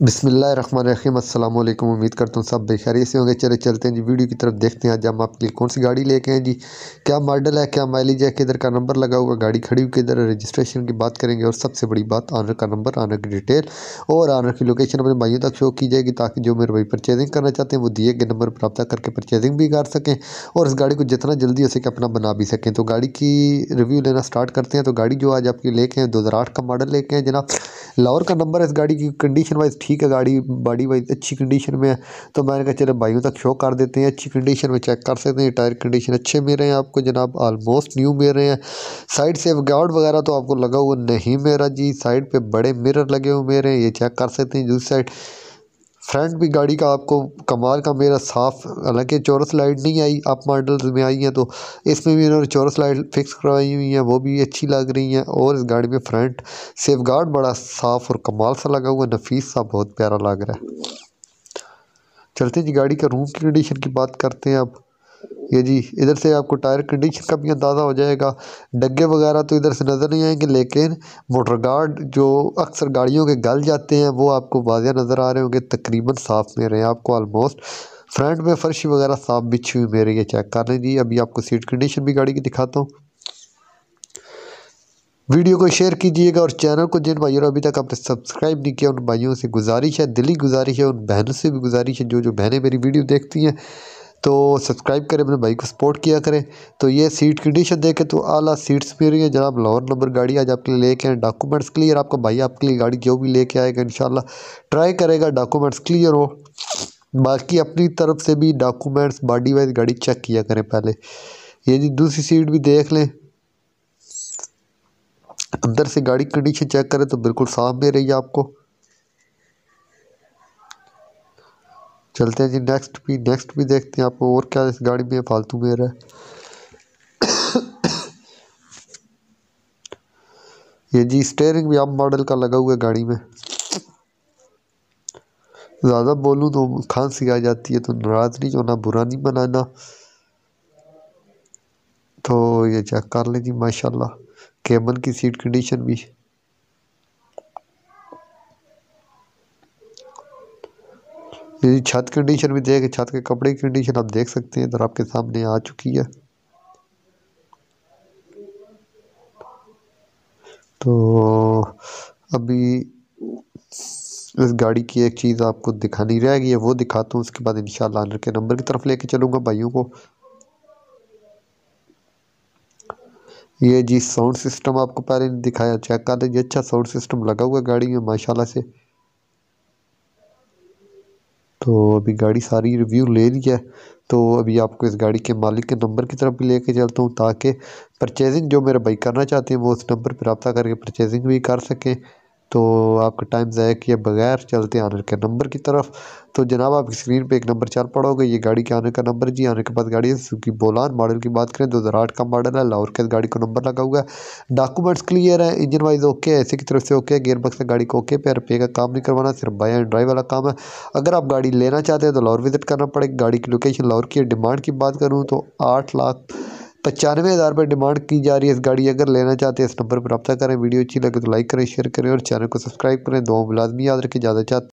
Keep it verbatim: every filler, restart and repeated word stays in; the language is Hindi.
बिस्मिल्लाहिर्रहमानिर्रहीम अस्सलाम वालेकुम। उम्मीद करता हूँ सब बेखैरियत से होंगे। चले चलते हैं जी वीडियो की तरफ, देखते हैं आज हम आपके लिए कौन सी गाड़ी लेके हैं जी, क्या मॉडल है, क्या माइलेज है, किधर का नंबर लगा हुआ, गाड़ी खड़ी हुई किधर, रजिस्ट्रेशन की बात करेंगे और सबसे बड़ी बात ऑनर का नंबर, ऑनर की डिटेल और ऑनर की लोकेशन अपने भाइयों तक शो की जाएगी, ताकि जो मेरे भाई परचेजिंग करना चाहते हैं वो दिए गए नंबर पर रब्ता करके परचेजिंग भी कर सकें और इस गाड़ी को जितना जल्दी हो सके अपना बना भी सकें। तो गाड़ी की रिव्यू लेना स्टार्ट करते हैं। तो गाड़ी जो आज आपके लेके हैं दो हज़ार आठ का मॉडल लेके हैं जनाब। लाहौर का नंबर है। इस गाड़ी की कंडीशन वाइज ठीक है, गाड़ी बॉडी वाइज अच्छी कंडीशन में है। तो मैंने कहा चलो भाइयों तक शो कर देते हैं, अच्छी कंडीशन में चेक कर सकते हैं। टायर कंडीशन अच्छे मिल रहे हैं आपको जनाब, ऑलमोस्ट न्यू मिल रहे हैं। साइड से गार्ड वगैरह तो आपको लगा हुआ नहीं मेरा जी, साइड पे बड़े मिरर लगे हुए मेरे, ये चेक कर सकते हैं। दूसरी साइड फ्रंट भी गाड़ी का आपको कमाल का मेरा साफ़, हालांकि चौरस लाइट नहीं आई, अप मॉडल्स में आई हैं तो इसमें भी इन्होंने चौरस लाइट फिक्स करवाई हुई हैं, वो भी अच्छी लग रही हैं। और इस गाड़ी में फ्रंट सेफ गार्ड बड़ा साफ़ और कमाल सा लगा हुआ, नफीस सा, बहुत प्यारा लग रहा है। चलते हैं जी गाड़ी का रूम की कंडीशन की बात करते हैं अब। ये जी इधर से आपको टायर कंडीशन का भी अंदाज़ा हो जाएगा। डग्गे वगैरह तो इधर से नज़र नहीं आएंगे, लेकिन मोटर गार्ड जो अक्सर गाड़ियों के गल जाते हैं वो आपको वाज़िया नज़र आ रहे होंगे, तकरीबन साफ़ में रहे हैं आपको ऑलमोस्ट। फ्रंट में फर्श वगैरह साफ़ बिछी हुई मेरे, ये चेक कर लें जी। अभी आपको सीट कंडीशन भी गाड़ी की दिखाता हूँ। वीडियो को शेयर कीजिएगा और चैनल को जिन भाइयों ने अभी तक आपने सब्सक्राइब नहीं किया उन भाइयों से गुजारिश है, दिली गुजारिश है, उन बहनों से भी गुजारिश है जो जो बहनें मेरी वीडियो देखती हैं तो सब्सक्राइब करें, अपने भाई को सपोर्ट किया करें। तो ये सीट कंडीशन देखें तो आला सीट्स भी रही है जनाब। लाहौर नंबर गाड़ी आज आपके लिए लेके आए, डॉक्यूमेंट्स क्लियर। आपका भाई आपके लिए गाड़ी जो भी लेके आएगा इंशाल्लाह ट्राई करेगा डॉक्यूमेंट्स क्लियर हो। बाकी अपनी तरफ से भी डॉक्यूमेंट्स बॉडी वाइज गाड़ी चेक किया करें पहले। ये जी दूसरी सीट भी देख लें, अंदर से गाड़ी कंडीशन चेक करें तो बिल्कुल साफ में रही है आपको। चलते हैं जी नेक्स्ट भी नेक्स्ट भी देखते हैं आपको और क्या इस गाड़ी में फालतू में रहा है। ये जी स्टेयरिंग भी आप मॉडल का लगा हुआ है गाड़ी में। ज़्यादा बोलूँ तो खांसी आ जाती है, तो नाराज़ नहीं होना, बुरा नहीं बनाना। तो ये चेक कर लें जी माशाल्लाह, केबन की सीट कंडीशन भी। ये छत कंडीशन भी देख, छत के कपड़े की कंडीशन आप देख सकते हैं, इधर आपके सामने आ चुकी है। तो अभी इस गाड़ी की एक चीज़ आपको दिखानी रह गई है, वो दिखाता हूँ, उसके बाद इंशाल्लाह ऑनर के नंबर की तरफ लेके चलूँगा भाइयों को। ये जी साउंड सिस्टम आपको पहले नहीं दिखाया, चेक कर लीजिए, अच्छा साउंड सिस्टम लगा हुआ है गाड़ी में माशाल्लाह से। तो अभी गाड़ी सारी रिव्यू ले ली है, तो अभी आपको इस गाड़ी के मालिक के नंबर की तरफ भी लेके चलता हूँ, ताकि परचेजिंग जो मेरे भाई करना चाहते हैं वो उस नंबर पर रब्ता करके परचेजिंग भी कर सकें। तो आपका टाइम ज़ाया किए बगैर चलते हैं ऑनर के नंबर की तरफ। तो जनाब आपकी स्क्रीन पे एक नंबर चल पड़ा होगा, ये गाड़ी के आने का नंबर जी। आने के बाद गाड़ी है सुजुकी बोलान, मॉडल की बात करें दो हज़ार आठ का मॉडल है, लाहौर के गाड़ी को नंबर लगा हुआ है। डॉक्यूमेंट्स क्लियर है, इंजन वाइज ओके है, ऐसे की तरफ से ओके है, गियर बक्स गाड़ी को ओके पे, रुपये का काम नहीं करवाना, सिर्फ बाय एंड ड्राइव वाला काम है। अगर आप गाड़ी लेना चाहते हैं तो लाहौर विजिट करना पड़ेगा। गाड़ी की लोकेशन लाहौर की है। डिमांड की बात करूँ तो आठ लाख पचानवे हज़ार रुपये डिमांड की जा रही है इस गाड़ी। अगर लेना चाहते हैं इस नंबर पर रब्ता करें। वीडियो अच्छी लगे तो लाइक करें, शेयर करें और चैनल को सब्सक्राइब करें। दो लाजमी याद रखें। ज़्यादा चाहते